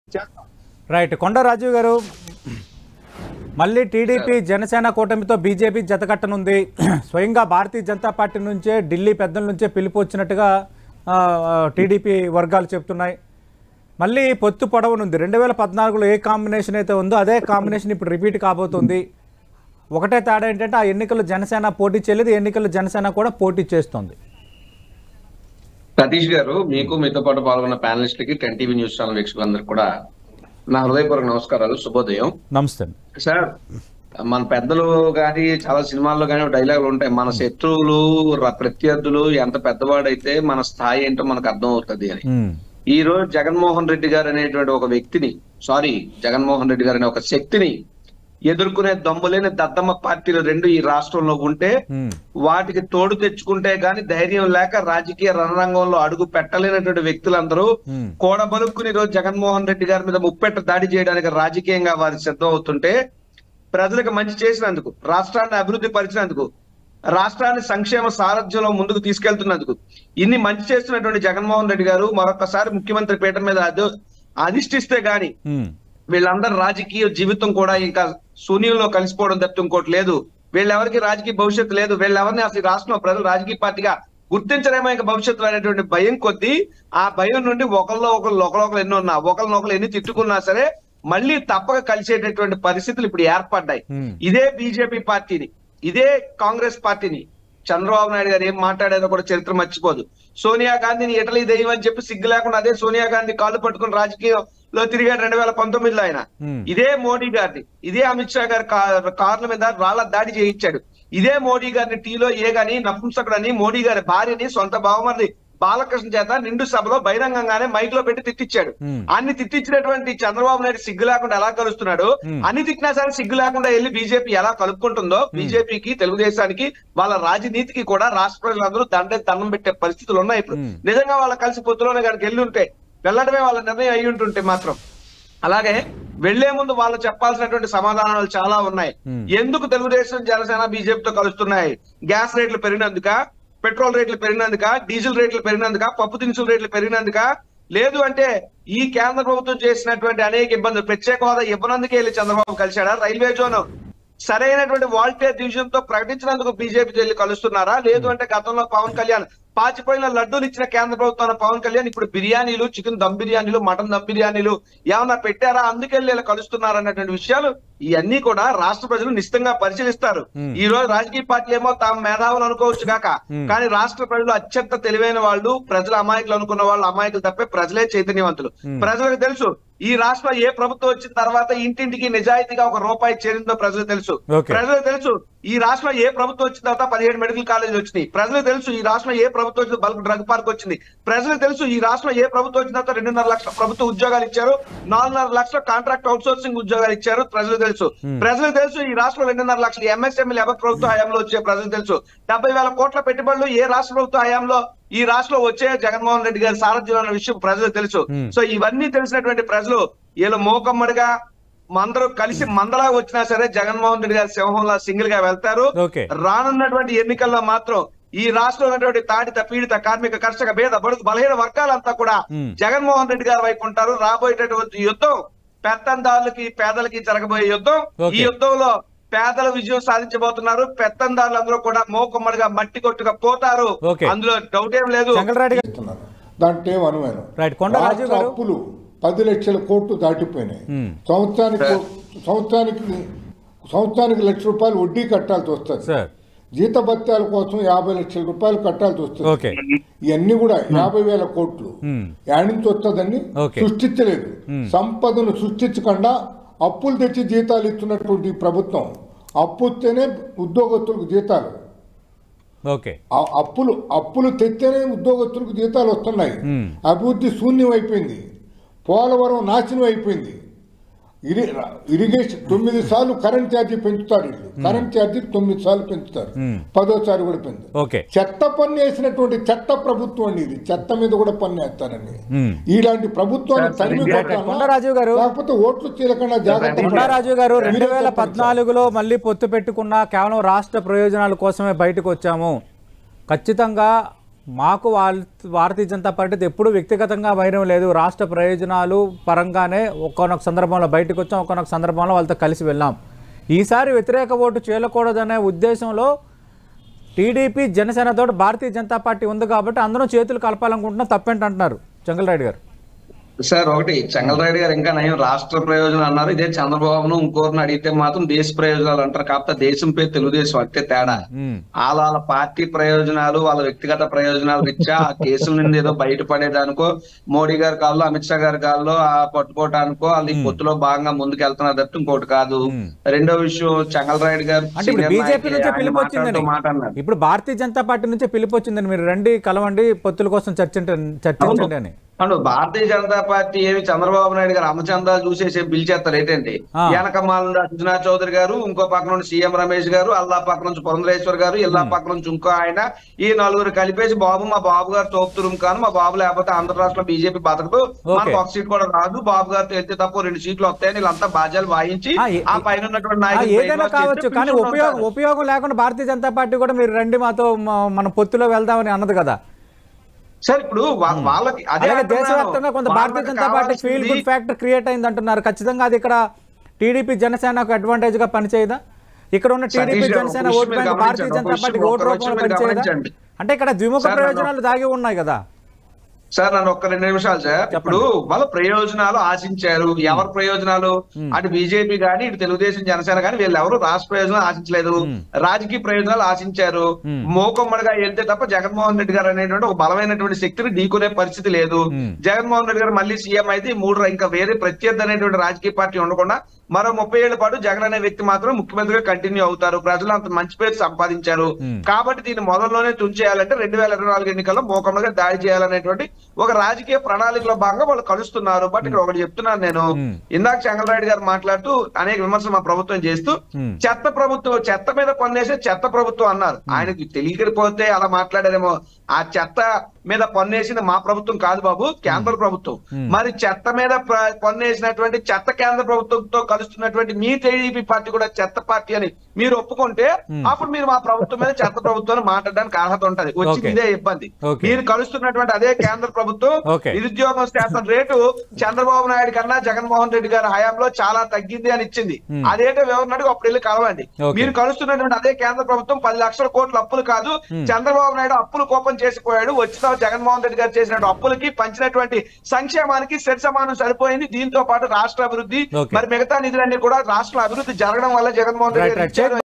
Right. కొండ రాజీవ్ గారు, మళ్ళీ TDP Janasena కూటమితో బీజేపీ జతకట్టనుంది. స్వయంగా భారతీయ జనతా పార్టీ నుంచే, ఢిల్లీ పెద్దల నుంచే పిలుపు వచ్చినట్టుగా టీడీపీ వర్గాలు చెప్తున్నాయి. మళ్ళీ పొత్తు పొడవనుంది. 2014లో ఏ కాంబినేషన్ అయితే ఉందో అదే కాంబినేషన్ ఇప్పుడు రిపీట్ కాబోతుంది. ఒకటే తేడా ఏంటంటే ఆ ఎన్నికల్లో జనసేన పోటీ చేయలేదు, ఎన్నికల్లో జనసేన కూడా పోటీ చేస్తుంది. సతీష్ గారు, మీకు మీతో పాటు పాల్గొన్న ప్యానలిస్టులకి 10 టీవీ న్యూస్ ఛానల్ వీక్షకులందరికీ కూడా నా హృదయపూర్వక నమస్కారాలు, శుభోదయం. నమస్తే సార్. మన పెద్దలు గాని చాలా సినిమాల్లో గానీ డైలాగులు ఉంటాయి, మన శత్రువులు ప్రత్యర్థులు ఎంత పెద్దవాడైతే మన స్థాయి ఏంటో మనకు అర్థం అవుతుంది అని. ఈ రోజు జగన్మోహన్ రెడ్డి గారు అనేటువంటి ఒక వ్యక్తిని, జగన్మోహన్ రెడ్డి గారు అనే ఒక శక్తిని ఎదుర్కొనే దమ్ములేని దద్దమ్మ పార్టీలు రెండు ఈ రాష్ట్రంలో ఉంటే, వాటికి తోడు తెచ్చుకుంటే గాని ధైర్యం లేక రాజకీయ రణరంగంలో అడుగు పెట్టలేనటువంటి వ్యక్తులందరూ కోడబలుక్కుని ఈ రోజు జగన్మోహన్ రెడ్డి గారి మీద ముప్పెట్ట దాడి చేయడానికి రాజకీయంగా వారు సిద్ధం అవుతుంటే, ప్రజలకు మంచి చేసినందుకు, రాష్ట్రాన్ని అభివృద్ధి పరిచినందుకు, రాష్ట్రాన్ని సంక్షేమ సారథ్యంలో ముందుకు తీసుకెళ్తున్నందుకు, ఇన్ని మంచి చేస్తున్నటువంటి జగన్మోహన్ రెడ్డి గారు మరొకసారి ముఖ్యమంత్రి పీఠం మీద అధిష్ఠిస్తే గాని వీళ్ళందరూ రాజకీయ జీవితం కూడా ఇంకా శూన్యంలో కలిసిపోవడం తప్ప ఇంకోటి లేదు. వీళ్ళెవరికి రాజకీయ భవిష్యత్తు లేదు. వీళ్ళెవరిని అసలు రాష్ట్రంలో ప్రజలు రాజకీయ పార్టీగా గుర్తించలేమో ఇంకా భవిష్యత్తులో అనేటువంటి భయం కొద్దీ, ఆ భయం నుండి ఒకళ్ళు ఎన్నో ఉన్నా, ఒకరినొకరు ఎన్ని తిట్టుకున్నా సరే మళ్ళీ తప్పక కలిసేటటువంటి పరిస్థితులు ఇప్పుడు ఏర్పడ్డాయి. ఇదే బీజేపీ పార్టీని, ఇదే కాంగ్రెస్ పార్టీని చంద్రబాబు నాయుడు గారు ఏం మాట్లాడారో కూడా చరిత్ర మర్చిపోదు. సోనియా గాంధీని ఇటలీ దెయ్యం అని చెప్పి సిగ్గు లేకుండా అదే సోనియా గాంధీ కాళ్ళు పట్టుకుని రాజకీయంలో తిరిగాడు 2019లో ఆయన. ఇదే మోడీ గారిని, ఇదే అమిత్ షా గారి కార్ల మీద రాళ్ల దాడి చేయించాడు. ఇదే మోడీ గారిని టీలో ఏగాని నపుంసకుడని మోడీ గారి భార్యని సొంత బావమరిది బాలకృష్ణ చేత నిండు సభలో బహిరంగంగానే మైక్ లో పెట్టి తిట్టించాడు. అన్ని తిట్టించినటువంటి చంద్రబాబు నాయుడు సిగ్గు లేకుండా ఎలా కలుస్తున్నాడు, అన్ని తిట్టినా సరే సిగ్గు లేకుండా వెళ్ళి బీజేపీ ఎలా కలుపుకుంటుందో, బీజేపీకి తెలుగుదేశానికి వాళ్ళ రాజనీతికి కూడా రాష్ట్ర ప్రజలందరూ దండం పెట్టే పరిస్థితులు ఉన్నాయి. ఇప్పుడు నిజంగా వాళ్ళ కలిసి పొత్తులోనే కనుక వెళ్ళి ఉంటే, వెళ్ళడమే వాళ్ళ నిర్ణయం అయి ఉంటుంటే మాత్రం, అలాగే వెళ్లే ముందు వాళ్ళు చెప్పాల్సినటువంటి సమాధానాలు చాలా ఉన్నాయి. ఎందుకు తెలుగుదేశం జనసేన బీజేపీతో కలుస్తున్నాయి? గ్యాస్ రేట్లు పెరిగినందుక, పెట్రోల్ రేట్లు పెరిగినందుక, డీజిల్ రేట్లు పెరిగినందుక, పప్పు దినుసుల రేట్లు పెరిగినందుక, లేదు అంటే ఈ కేంద్ర ప్రభుత్వం చేసినటువంటి అనేక ఇబ్బందులు, ప్రత్యేక హోదా ఇవ్వనందుకే వెళ్ళి చంద్రబాబు కలిశాడా? రైల్వే జోన్ సరైనటువంటి వాల్టేర్ డివిజన్ తో ప్రకటించినందుకు బీజేపీతో వెళ్ళి కలుస్తున్నారా? లేదు అంటే గతంలో పవన్ కళ్యాణ్ పాచిపోయిన లడ్డూలు ఇచ్చిన కేంద్ర ప్రభుత్వం పవన్ కళ్యాణ్ ఇప్పుడు బిర్యానీలు, చికెన్ దమ్ బిర్యానీలు, మటన్ దమ్ బిర్యానీలు ఏమన్నా పెట్టారా? అందుకెళ్ళి ఇలా కలుస్తున్నారు అన్నటువంటి విషయాలు ఇవన్నీ కూడా రాష్ట్ర ప్రజలు నిశ్చితంగా పరిశీలిస్తారు. ఈ రోజు రాజకీయ పార్టీలు ఏమో తాము మేధావులు అనుకోవచ్చు కాక, కానీ రాష్ట్ర ప్రజలు అత్యంత తెలివైన వాళ్ళు, ప్రజలు అమాయకులు అనుకున్న వాళ్ళు అమాయకులు తప్పే, ప్రజలే చైతన్యవంతులు. ప్రజలకు తెలుసు ఈ రాష్ట్రం ఏ ప్రభుత్వం వచ్చిన తర్వాత ఇంటింటికి నిజాయితీగా ₹1 చేరిందో ప్రజలకు తెలుసు. ప్రజలకు తెలుసు ఈ రాష్ట్రం ఏ ప్రభుత్వం వచ్చిన తర్వాత 17 మెడికల్ కాలేజీలు వచ్చినాయి. ప్రజలకు తెలుసు ఈ రాష్ట్రం ఏ ప్రభుత్వం వచ్చిన బల్క్ డ్రగ్ పార్క్ వచ్చింది. ప్రజలకు తెలుసు ఈ రాష్ట్రం ఏ ప్రభుత్వం వచ్చిన తర్వాత 2.5 లక్షల ప్రభుత్వ ఉద్యోగాలు ఇచ్చారు, 4.5 లక్షల కాంట్రాక్ట్ అవుట్సోర్సింగ్ ఉద్యోగాలు ఇచ్చారు. ప్రజలకు తెలుసు ఈ రాష్ట్రంలో 2.5 లక్షల ఎంఎస్ఎంఈలు ఎవరి ప్రభుత్వ హయాంలో వచ్చే ప్రజలకు తెలుసు. 70,000 కోట్ల పెట్టుబడులు ఏ రాష్ట్ర ప్రభుత్వ హయాంలో ఈ రాష్ట్రంలో వచ్చే జగన్మోహన్ రెడ్డి గారి సారథ్యంలో అన్న విషయం ప్రజలకు తెలుసు. సో ఇవన్నీ తెలిసినటువంటి ప్రజలు వీళ్ళు మోకమ్మడిగా అందరూ కలిసి మందలా వచ్చినా సరే జగన్మోహన్ రెడ్డి గారి సింహంలో సింగిల్ గా వెళ్తారు. రానున్నటువంటి ఎన్నికల్లో మాత్రం ఈ రాష్ట్రంలో ఉన్నటువంటి తాడిత, పీడిత, కార్మిక, కర్షక, భేద, బడుగు, బలహీన వర్గాలంతా కూడా జగన్మోహన్ రెడ్డి గారి వైపు ఉంటారు. రాబోయేటటువంటి యుద్ధం పెత్తందారులకి, పేదలకి జరగబోయే యుద్ధం. ఈ యుద్ధంలో పేదల విజయం సాధించబోతున్నారు. పెత్తందారులందరూ కూడా మోకమ్మడిగా మట్టి కొట్టుగా పోతారు, అందులో డౌట్ ఏం లేదు. దాంట్లో ఏమనుమానం. అప్పులు 10 లక్షల కోట్లు దాటిపోయినాయి. సంవత్సరానికి ₹1,00,000 వడ్డీ కట్టాల్సి వస్తుంది. జీతభత్యాల కోసం ₹50 లక్షల కట్టాల్సి వస్తుంది. ఇవన్నీ కూడా 50,000 కోట్లు యాడ్ నుంచి వస్తుందని సృష్టించలేదు. సంపదను సృష్టించకుండా అప్పులు తెచ్చి జీతాలు ఇస్తున్నటువంటి ప్రభుత్వం. అప్పు వస్తేనే ఉద్యోగస్తులకు జీతాలు, అప్పులు తెస్తేనే ఉద్యోగస్తులకు జీతాలు వస్తున్నాయి. అభివృద్ధి శూన్యం అయిపోయింది. పోలవరం నాశనం అయిపోయింది. ఇరిగేషన్ 9 సార్లు కరెంట్ ఛార్జీ పెంచుతారు. కరెంట్ ఛార్జీ 9 సార్లు పెంచుతారు, 10వ కూడా పెంచుతారు. చెత్త పన్ను వేసినటువంటి చెత్త ప్రభుత్వం అండి ఇది. చెత్త మీద కూడా పన్ను వేస్తారండి. ఇలాంటి ప్రభుత్వాన్ని తరిమి లేకపోతే ఓట్లు చీలకుండా జాగ్రత్త. రాజు గారు, 2014లో మళ్ళీ పొత్తు పెట్టుకున్న కేవలం రాష్ట్ర ప్రయోజనాల కోసమే బయటకు వచ్చాము. ఖచ్చితంగా మాకు భారతీయ జనతా పార్టీతో ఎప్పుడు వ్యక్తిగతంగా వైరం లేదు, రాష్ట్ర ప్రయోజనాలు పరంగానే ఒక్కొక్క సందర్భంలో బయటకు వచ్చాం, ఒక్కొక్క సందర్భంలో వాళ్ళతో కలిసి వెళ్ళాం. ఈసారి వ్యతిరేక ఓటు చేయకూడదనే ఉద్దేశంలో టీడీపీ జనసేనతో భారతీయ జనతా పార్టీ ఉంది కాబట్టి అందరం చేతులు కలపాలనుకుంటున్నాం, తప్పేంటంటున్నారు చెంగల్రాయుడు గారు? సార్ ఒకటి, చెంగల్రాయుడు గారు ఇంకా నయం రాష్ట్ర ప్రయోజనం అన్నారు. ఇదే చంద్రబాబును ఇంకోరిని అడిగితే మాత్రం దేశ ప్రయోజనాలు అంటారు. కాకపోతే దేశం పేరు తెలుగుదేశం అంతే తేడా. వాళ్ళ పార్టీ ప్రయోజనాలు, వాళ్ళ వ్యక్తిగత ప్రయోజనాలు రీత్యా ఆ కేసుల నుండి ఏదో బయటపడేదానికో, మోడీ గారి కాల్లో అమిత్ షా గారి కాల్లో ఆ పట్టుకోవటానికో వాళ్ళు ఈ పొత్తులో భాగంగా ముందుకు వెళ్తున్నారు తప్ప ఇంకోటి కాదు. రెండో విషయం, చెంగల్రాయుడు గారు బీజేపీ నుంచే పిలుపు వచ్చిందని, ఇప్పుడు భారతీయ జనతా పార్టీ నుంచే పిలుపు వచ్చిందని, మీరు రండి కలవండి పొత్తుల కోసం చర్చించండి అని. భారతీయ జనతా పార్టీ ఏమి చంద్రబాబు నాయుడు గారు అమ్మచందాలు చూసేసి పిలిచేస్తారు ఏంటండి? వెనకమాల నుండి సుజనా చౌదరి గారు, ఇంకో పక్క నుండి సీఎం రమేష్ గారు, అల్లా పక్క నుంచి పురంధరేశ్వర్ గారు, ఇల్లా పక్క నుంచి ఇంకో ఆయన, ఈ నలుగురు కలిపేసి బాబు మా బాబు గారు తోపుతురుం కాను, మా బాబు లేకపోతే ఆంధ్ర రాష్ట్రంలో బీజేపీ బతకదు, మనకు ఒక సీట్ కూడా రాదు, బాబు గారితో వెళ్తే తప్ప 2 సీట్లు వస్తాయని వీళ్ళంతా బాధ్యాలు వాయించి ఆ పైన ఉన్నటువంటి ఏదైనా కావచ్చు, కానీ ఉపయోగం లేకుండా భారతీయ జనతా పార్టీ కూడా మీరు రండి మాతో మన పొత్తులో వెళ్దామని అన్నది కదా సార్. ఇప్పుడు వాళ్ళకి అదే దేశవ్యాప్తంగా కొంత Bharatiya Janata party feel good factor create అయింది అంటున్నారు. ఖచ్చితంగా అది ఇక్కడ టీడీపీ జనసేనకు అడ్వాంటేజ్ గా పనిచేయదా? ఇక్కడ ఉన్న TDP Janasena vote bank Bharatiya Janata party vote రూపంలో పనిచేయదా? అంటే ఇక్కడ ద్విముఖ ప్రయోజనాలు దాగి ఉన్నాయి కదా సార్. నన్ను ఒక్క 2 నిమిషాలు సార్. ఇప్పుడు వాళ్ళ ప్రయోజనాలు ఆశించారు. ఎవరి ప్రయోజనాలు? అటు బీజేపీ గాని ఇటు తెలుగుదేశం జనసేన గాని వీళ్ళు ఎవరు రాష్ట్ర ప్రయోజనాలు ఆశించలేదు, రాజకీయ ప్రయోజనాలు ఆశించారు. మోకమ్మడిగా వెళ్తే తప్ప జగన్మోహన్ రెడ్డి గారు అనేటువంటి ఒక బలమైనటువంటి శక్తిని ఢీకొనే పరిస్థితి లేదు. జగన్మోహన్ రెడ్డి గారు మళ్ళీ సీఎం అయితే ఇంకా వేరే ప్రత్యర్థి అనేటువంటి రాజకీయ పార్టీ ఉండకుండా మరో 30 ఏళ్ల పాటు జగన్ అనే వ్యక్తి మాత్రం ముఖ్యమంత్రిగా కంటిన్యూ అవుతారు. ప్రజలు అంత మంచి పేరు సంపాదించారు కాబట్టి దీన్ని మొదల్లోనే తుంచేయాలంటే 2024 ఎన్నికల్లో మోకమ్మడిగా దాడి చేయాలనేటువంటి ఒక రాజకీయ ప్రణాళికలో భాగంగా వాళ్ళు కలుస్తున్నారు. బట్ ఇక్కడ ఒకటి చెప్తున్నాను నేను, ఇందాక చెంగల్రాయుడు గారు మాట్లాడుతూ అనేక విమర్శలు మా ప్రభుత్వం చేస్తూ చెత్త ప్రభుత్వం, చెత్త మీద పన్నేసే చెత్త ప్రభుత్వం అన్నారు. ఆయనకి తెలియకపోతే అలా మాట్లాడారేమో. ఆ చెత్త మీద పన్నేసింది మా ప్రభుత్వం కాదు బాబు, కేంద్ర ప్రభుత్వం. మరి చెత్త మీద పన్నేసినటువంటి చెత్త కేంద్ర ప్రభుత్వంతో కలుస్తున్నటువంటి మీ టీడీపీ పార్టీ కూడా చెత్త పార్టీ అని మీరు ఒప్పుకుంటే అప్పుడు మీరు మా ప్రభుత్వం మీద చెత్త ప్రభుత్వాన్ని మాట్లాడడానికి అర్హత ఉంటది. వచ్చింది ఇదే ఇబ్బంది. మీరు కలుస్తున్నటువంటి అదే కేంద్ర ప్రభుత్వం నిరుద్యోగం శాతం రేటు చంద్రబాబు నాయుడు కన్నా జగన్మోహన్ రెడ్డి గారి హయాంలో చాలా తగ్గింది అని ఇచ్చింది. అదేంటో వివరణకు అప్పుడు వెళ్ళి కలవండి. మీరు కలుస్తున్నటువంటి అదే కేంద్ర ప్రభుత్వం 10 లక్షల కోట్ల అప్పులు కాదు, చంద్రబాబు నాయుడు అప్పులు కోపం చేసిపోయాడు. వచ్చిన జగన్మోహన్ రెడ్డి గారు చేసినటువంటి అప్పులకి పంచినటువంటి సంక్షేమానికి సరిసమానం సరిపోయింది. దీంతో పాటు రాష్ట్ర అభివృద్ధి మరి మిగతా నిధులన్నీ కూడా రాష్ట్ర అభివృద్ధి జరగడం వల్ల జగన్మోహన్ రెడ్డి గారు